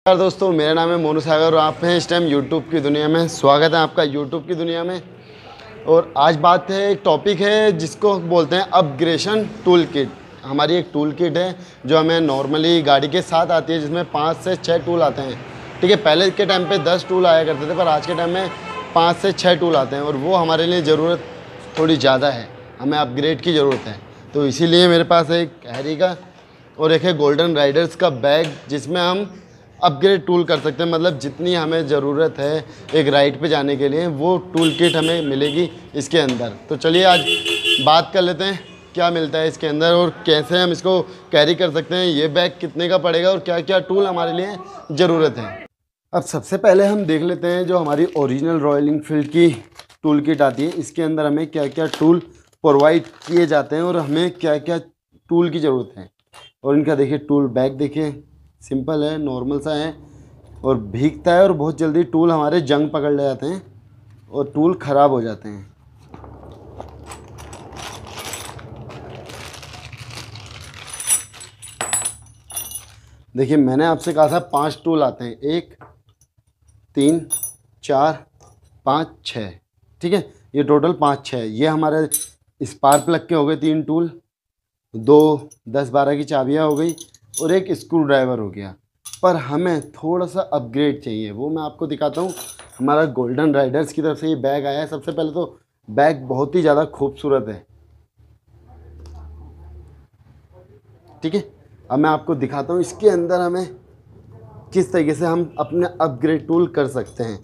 नमस्कार दोस्तों, मेरा नाम है मोनू सागर और आप हैं इस टाइम यूट्यूब की दुनिया में। स्वागत है आपका यूट्यूब की दुनिया में। और आज बात है, एक टॉपिक है जिसको बोलते हैं अपग्रेडेशन टूल किट। हमारी एक टूल किट है जो हमें नॉर्मली गाड़ी के साथ आती है, जिसमें 5 से 6 टूल आते हैं। ठीक है, पहले के टाइम पे 10 टूल आया करते थे, पर आज के टाइम में 5 से 6 टूल आते हैं और वो हमारे लिए ज़रूरत थोड़ी ज़्यादा है, हमें अपग्रेड की ज़रूरत है। तो इसीलिए मेरे पास एक हैरी का और एक है गोल्डन राइडर्स का बैग, जिसमें हम अपग्रेड टूल कर सकते हैं। मतलब जितनी हमें ज़रूरत है एक राइड पे जाने के लिए, वो टूल किट हमें मिलेगी इसके अंदर। तो चलिए आज बात कर लेते हैं क्या मिलता है इसके अंदर और कैसे हम इसको कैरी कर सकते हैं। ये बैग कितने का पड़ेगा और क्या क्या टूल हमारे लिए ज़रूरत है। अब सबसे पहले हम देख लेते हैं जो हमारी ओरिजिनल रॉयल एनफील्ड की टूल किट आती है, इसके अंदर हमें क्या क्या टूल प्रोवाइड किए जाते हैं और हमें क्या क्या टूल की ज़रूरत है। और इनका देखिए टूल बैग, देखिए सिंपल है, नॉर्मल सा है और भीगता है और बहुत जल्दी टूल हमारे जंग पकड़ ले जाते हैं और टूल ख़राब हो जाते हैं। देखिए मैंने आपसे कहा था 5 टूल आते हैं, 1 3 4 5 6। ठीक है, ये टोटल 5 6। ये हमारे स्पार्क प्लग के हो गए 3 टूल, 2 10-12 की चाबियाँ हो गई और एक स्क्रू ड्राइवर हो गया। पर हमें थोड़ा सा अपग्रेड चाहिए, वो मैं आपको दिखाता हूँ। हमारा गोल्डन राइडर्स की तरफ से ये बैग आया है। सबसे पहले तो बैग बहुत ही ज़्यादा खूबसूरत है। ठीक है, अब मैं आपको दिखाता हूँ इसके अंदर हमें किस तरीके से हम अपने अपग्रेड टूल कर सकते हैं।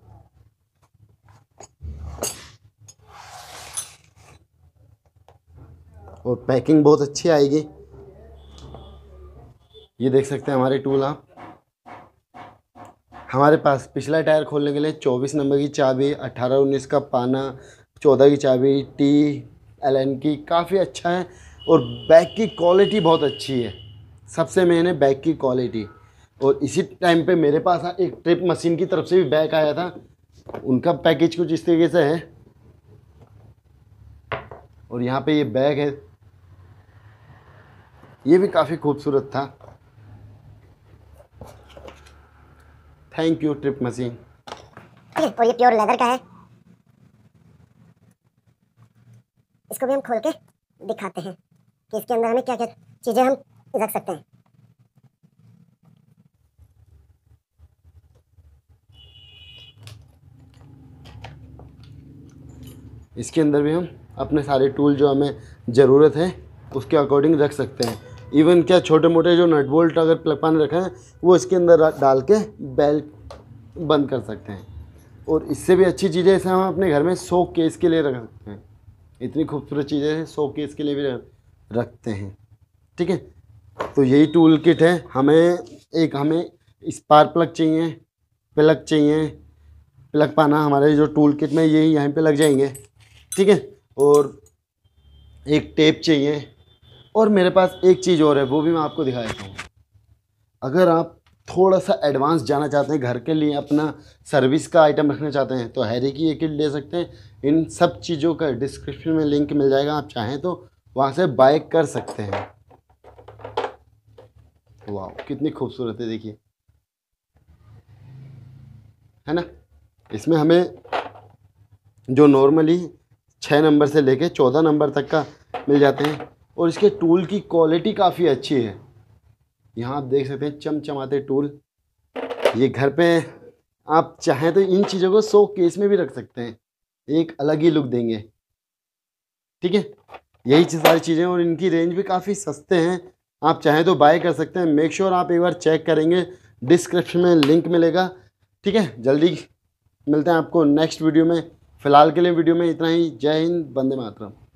और पैकिंग बहुत अच्छी आएगी। ये देख सकते हैं हमारे टूल आप। हमारे पास पिछला टायर खोलने के लिए 24 नंबर की चाबी, 18-19 का पाना, 14 की चाबी, TLN की, काफ़ी अच्छा है। और बैग की क्वालिटी बहुत अच्छी है। सबसे मेन है बैग की क्वालिटी। और इसी टाइम पे मेरे पास एक ट्रिप मशीन की तरफ से भी बैग आया था, उनका पैकेज कुछ इस तरीके से है। और यहाँ पे ये बैग है, ये भी काफ़ी खूबसूरत था। Thank you trip machine. और ये प्योर लेदर का है। इसको भी हम खोल के दिखाते हैं कि इसके अंदर हमें क्या क्या चीज़ें हम रख सकते हैं। इसके अंदर भी हम अपने सारे टूल जो हमें ज़रूरत है उसके अकॉर्डिंग रख सकते हैं। इवन क्या छोटे मोटे जो नट बोल्ट अगर प्लग पाने रखे हैं वो इसके अंदर डाल के बेल्ट बंद कर सकते हैं। और इससे भी अच्छी चीज़ें इसे हम अपने घर में शो केस के लिए रख सकते हैं। इतनी खूबसूरत चीज़ें शो केस के लिए भी रखते हैं। ठीक है, तो यही टूल किट है। हमें स्पार्क प्लग चाहिए, प्लग चाहिए, प्लग पाना हमारे जो टूल किट में यही यहाँ पे लग जाएंगे। ठीक है, और एक टेप चाहिए। और मेरे पास एक चीज़ और है, वो भी मैं आपको दिखा देता हूँ। अगर आप थोड़ा सा एडवांस जाना चाहते हैं, घर के लिए अपना सर्विस का आइटम रखना चाहते हैं, तो हैरी की ये किट ले सकते हैं। इन सब चीज़ों का डिस्क्रिप्शन में लिंक मिल जाएगा, आप चाहें तो वहाँ से बाय कर सकते हैं। वाह कितनी खूबसूरत है, देखिए, है ना। इसमें हमें जो नॉर्मली 6 नंबर से लेके 14 नंबर तक का मिल जाते हैं। और इसके टूल की क्वालिटी काफ़ी अच्छी है। यहाँ आप देख सकते हैं चमचमाते टूल। ये घर पे आप चाहें तो इन चीज़ों को शो केस में भी रख सकते हैं, एक अलग ही लुक देंगे। ठीक है, यही सारी चीज़ें, और इनकी रेंज भी काफ़ी सस्ते हैं। आप चाहें तो बाय कर सकते हैं। मेक श्योर आप एक बार चेक करेंगे, डिस्क्रिप्शन में लिंक मिलेगा। ठीक है, जल्दी मिलते हैं आपको नेक्स्ट वीडियो में। फ़िलहाल के लिए वीडियो में इतना ही। जय हिंद, वंदे मातरम।